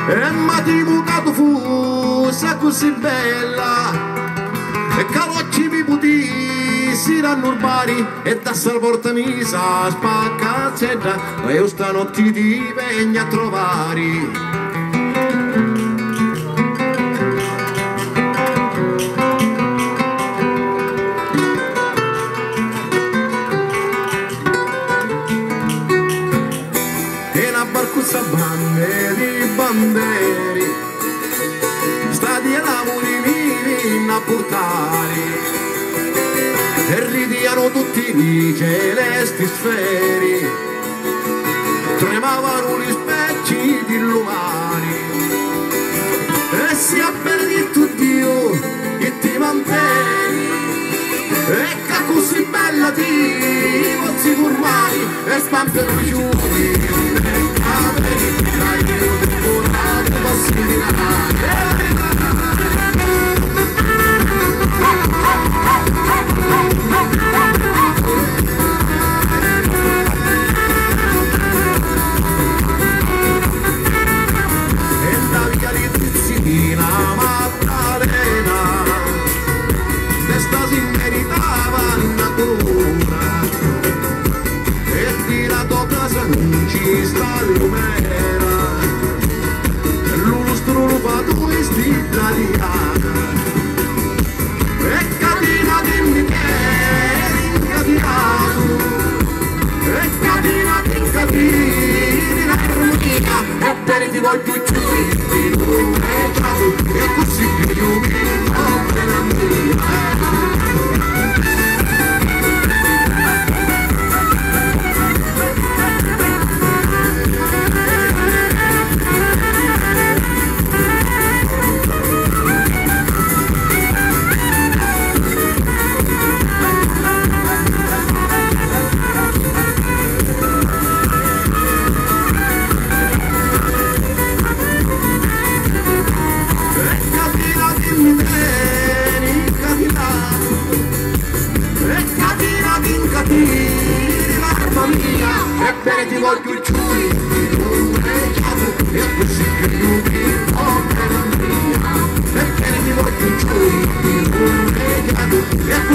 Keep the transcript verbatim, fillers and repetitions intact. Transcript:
E ma ti bucato fusa così bella, e calocci mi puti si danno urbari, e da salvorta misa spaccazetta, ma io stanotte ti vengo a trovare. Barcuzza bande di banderi, stati e lavori vivi a portare, e ridiano tutti i celesti sferi, tremavano gli specchi di lumani, e si è perdito Dio che ti mantieni, e che così bella ti pozzi formai, e spampano i giuri. Non ci sta l'umera, l'ustro rubato e sti italiana, e catina di michele incatinato, e catina di incatini in armonia, e per ti voglio giù, e così più mi offre la mia. E bene ti voglio giù, e così che lui offre la mia, e bene ti voglio giù, e